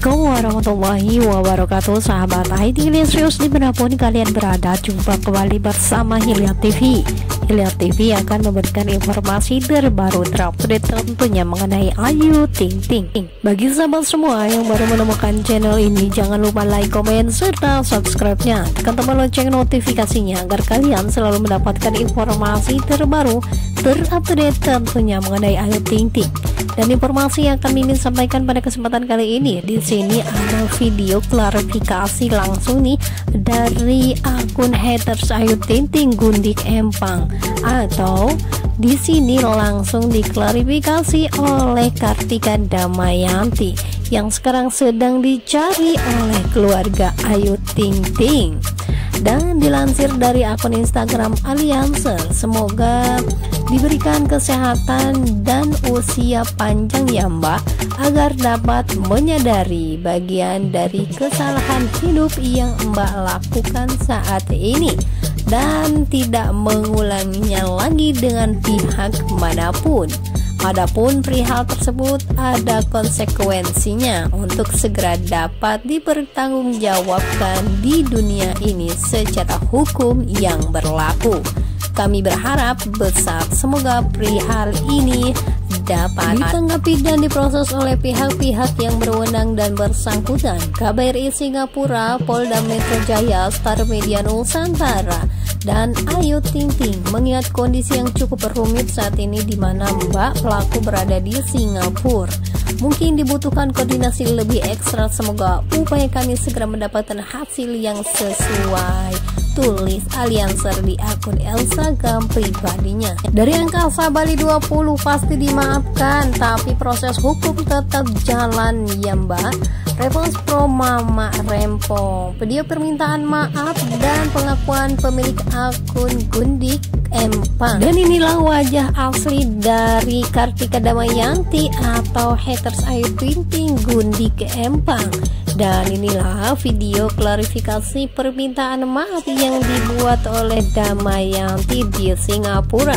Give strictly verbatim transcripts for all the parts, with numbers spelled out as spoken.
Assalamualaikum warahmatullahi wabarakatuh. Sahabat I T Lisius dimanapun kalian berada, jumpa kembali bersama Hilya T V. Hilya T V akan memberikan informasi terbaru terupdate tentunya mengenai Ayu Ting Ting. Bagi sahabat semua yang baru menemukan channel ini, jangan lupa like, komen, serta subscribe-nya. Tekan tombol lonceng notifikasinya agar kalian selalu mendapatkan informasi terbaru terupdate tentunya mengenai Ayu Ting Ting. Dan informasi yang akan Mimin sampaikan pada kesempatan kali ini, di sini ada video klarifikasi langsung nih dari akun haters Ayu Ting Ting Gundik Empang, atau di sini langsung diklarifikasi oleh Kartika Damayanti yang sekarang sedang dicari oleh keluarga Ayu Ting Ting. Dan dilansir dari akun Instagram Alliancer, semoga diberikan kesehatan dan usia panjang ya Mbak, agar dapat menyadari bagian dari kesalahan hidup yang Mbak lakukan saat ini dan tidak mengulanginya lagi dengan pihak manapun. Adapun perihal tersebut ada konsekuensinya untuk segera dapat dipertanggungjawabkan di dunia ini secara hukum yang berlaku. Kami berharap besar semoga perihal ini dapat ditanggapi dan diproses oleh pihak-pihak yang berwenang dan bersangkutan. K B R I Singapura, Polda Metro Jaya, Star Media Nusantara, dan Ayu Ting Ting mengingat kondisi yang cukup rumit saat ini di mana Mbak pelaku berada di Singapura. Mungkin dibutuhkan koordinasi lebih ekstra. Semoga upaya kami segera mendapatkan hasil yang sesuai, tulis Alliancer di akun Instagram pribadinya. Dari angkasa Bali dua puluh pasti dimaafkan, tapi proses hukum tetap jalan ya Mbak. Respons pro Mama Rempo, video permintaan maaf dan pengakuan pemilik akun Gundik Empang. Dan inilah wajah asli dari Kartika Damayanti atau haters Ayu Ting Ting Gundik Empang. Dan inilah video klarifikasi permintaan maaf yang dibuat oleh Damayanti di Singapura.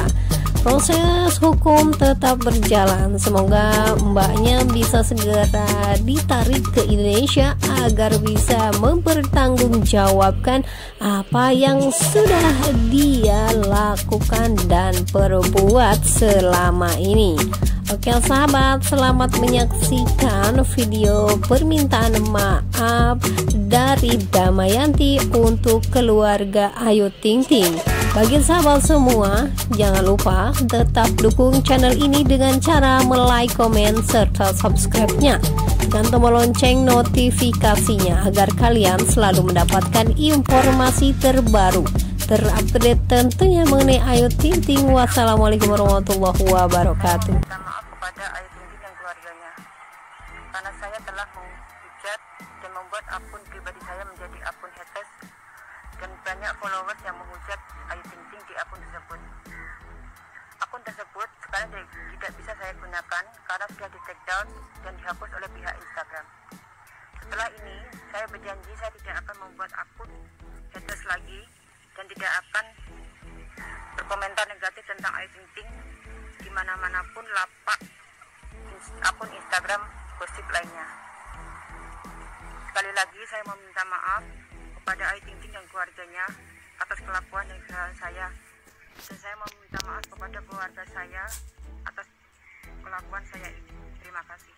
Proses hukum tetap berjalan. Semoga mbaknya bisa segera ditarik ke Indonesia agar bisa mempertanggungjawabkan apa yang sudah dia lakukan dan perbuat selama ini. Oke sahabat, selamat menyaksikan video permintaan maaf dari Damayanti untuk keluarga Ayu Ting Ting. Bagi sahabat semua, jangan lupa tetap dukung channel ini dengan cara like, komen, serta subscribe-nya. Tekan tombol lonceng notifikasinya agar kalian selalu mendapatkan informasi terbaru terupdate tentunya mengenai Ayu Ting Ting. Wassalamualaikum warahmatullahi wabarakatuh. Kepada Ayu Ting Ting dan keluarganya, karena saya telah menghujat dan membuat akun pribadi saya menjadi akun haters dan banyak followers yang menghujat Ayu Ting Ting di akun tersebut. Akun tersebut sekarang tidak bisa saya gunakan karena sudah di take down dan dihapus oleh pihak Instagram. Setelah ini saya berjanji saya tidak akan membuat akun haters lagi dan tidak akan berkomentar negatif tentang Ayu Ting Ting di mana-manapun lapak akun Instagram gosip lainnya. Sekali lagi saya meminta maaf kepada Ayu Ting Ting dan keluarganya atas kelakuan dan kesalahan saya, dan saya meminta maaf kepada keluarga saya atas kelakuan saya ini. Terima kasih.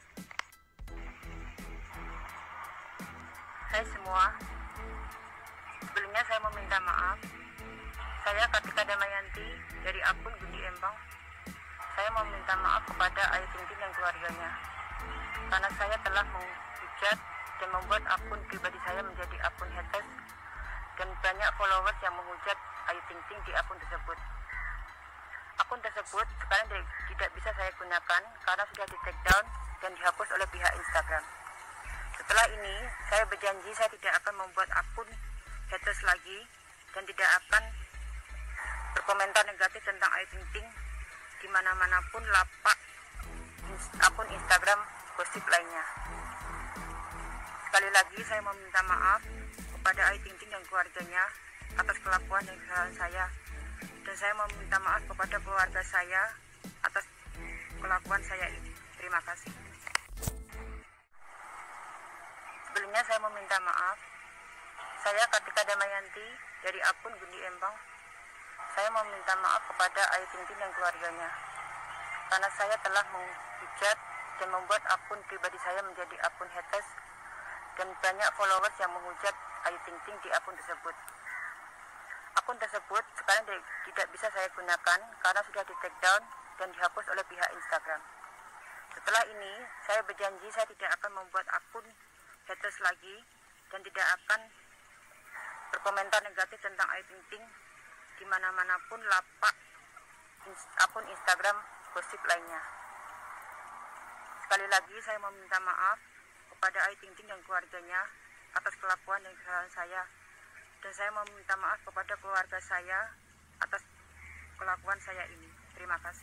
Hai semua, sebelumnya saya meminta maaf. Saya Kartika Damayanti dari akun Gundik Empang. Saya meminta maaf kepada Ayu Ting Ting dan keluarganya karena saya telah menghujat dan membuat akun pribadi saya menjadi akun haters dan banyak followers yang menghujat Ayu Ting Ting di akun tersebut. Akun tersebut sekarang tidak bisa saya gunakan karena sudah di take down dan dihapus oleh pihak Instagram. Setelah ini saya berjanji saya tidak akan membuat akun haters lagi dan tidak akan berkomentar negatif tentang Ayu Ting Ting di mana-manapun lapak akun Instagram gosip lainnya. Sekali lagi saya meminta maaf kepada Ayu Ting Ting dan keluarganya atas kelakuan dan kesalahan saya, dan saya meminta maaf kepada keluarga saya atas kelakuan saya ini. Terima kasih. Sebelumnya saya meminta maaf. Saya Kartika Damayanti dari akun Gundi Embang. Saya meminta maaf kepada Ayu Ting Ting dan keluarganya karena saya telah menghujat dan membuat akun pribadi saya menjadi akun haters dan banyak followers yang menghujat Ayu Ting Ting di akun tersebut. Akun tersebut sekarang tidak bisa saya gunakan karena sudah di take down dan dihapus oleh pihak Instagram. Setelah ini, saya berjanji saya tidak akan membuat akun haters lagi dan tidak akan berkomentar negatif tentang Ayu Ting Ting di mana-mana pun lapak akun Instagram gosip lainnya. Sekali lagi saya meminta maaf kepada Ayu Ting Ting dan keluarganya atas kelakuan dan kesalahan saya, dan saya meminta maaf kepada keluarga saya atas kelakuan saya ini. Terima kasih.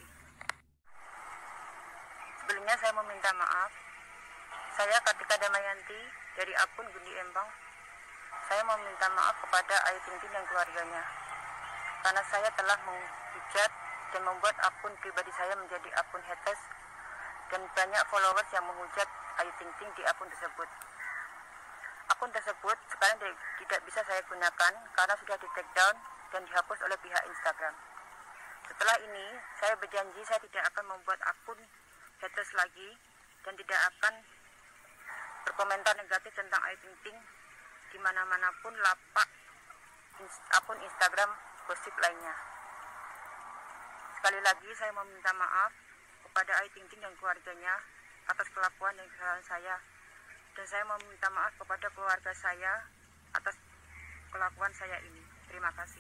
Sebelumnya saya meminta maaf. Saya Kartika Damayanti dari akun Gundi Embang. Saya meminta maaf kepada Ayu Ting Ting dan keluarganya karena saya telah menghujat dan membuat akun pribadi saya menjadi akun haters dan banyak followers yang menghujat Ayu Ting Ting di akun tersebut. Akun tersebut sekarang tidak bisa saya gunakan karena sudah di take down dan dihapus oleh pihak Instagram. Setelah ini, saya berjanji saya tidak akan membuat akun haters lagi dan tidak akan berkomentar negatif tentang Ayu Ting Ting di mana-mana pun lapak akun Instagram gosip lainnya. Sekali lagi saya meminta maaf kepada Ayu Ting Ting dan keluarganya atas kelakuan dan kesalahan saya, dan saya meminta maaf kepada keluarga saya atas kelakuan saya ini. Terima kasih.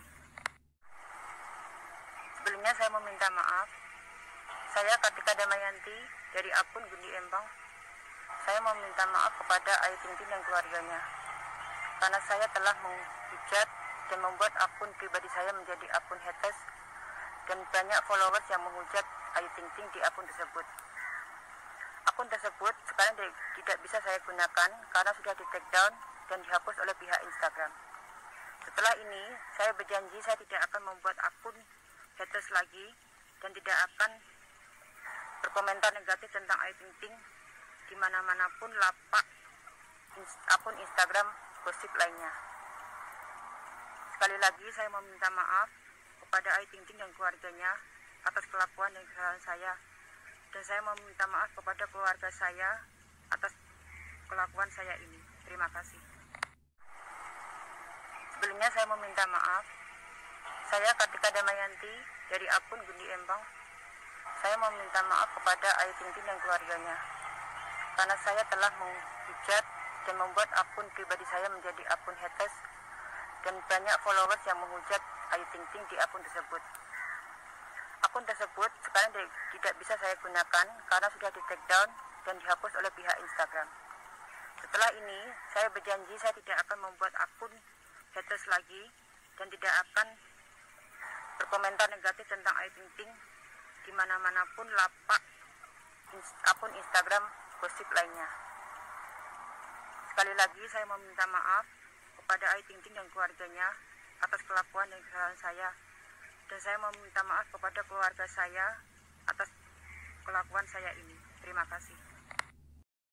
Sebelumnya saya meminta maaf. Saya Kartika Damayanti dari akun Gundi Embang. Saya meminta maaf kepada Ayu Ting Ting dan keluarganya karena saya telah menghujat dan membuat akun pribadi saya menjadi akun haters dan banyak followers yang menghujat Ayu Ting Ting di akun tersebut. Akun tersebut sekarang tidak bisa saya gunakan karena sudah di take down dan dihapus oleh pihak Instagram. Setelah ini, saya berjanji saya tidak akan membuat akun haters lagi dan tidak akan berkomentar negatif tentang Ayu Ting Ting di mana-mana pun lapak akun Instagram gosip lainnya. Sekali lagi saya meminta maaf kepada Ayu Ting Ting dan keluarganya atas kelakuan dan kesalahan saya, dan saya meminta maaf kepada keluarga saya atas kelakuan saya ini. Terima kasih. Sebelumnya saya meminta maaf. Saya Kartika Damayanti dari akun Gundi Embang. Saya meminta maaf kepada Ayu Ting Ting dan keluarganya karena saya telah menghujat dan membuat akun pribadi saya menjadi akun haters dan banyak followers yang menghujat Ayu Ting Ting di akun tersebut. Akun tersebut sekarang tidak bisa saya gunakan karena sudah di take down dan dihapus oleh pihak Instagram. Setelah ini, saya berjanji saya tidak akan membuat akun haters lagi dan tidak akan berkomentar negatif tentang Ayu Ting Ting di mana-mana pun lapak akun Instagram gosip lainnya. Sekali lagi saya meminta maaf kepada Ayu Ting Ting dan keluarganya atas kelakuan dan kesalahan saya, dan saya meminta maaf kepada keluarga saya atas kelakuan saya ini. Terima kasih.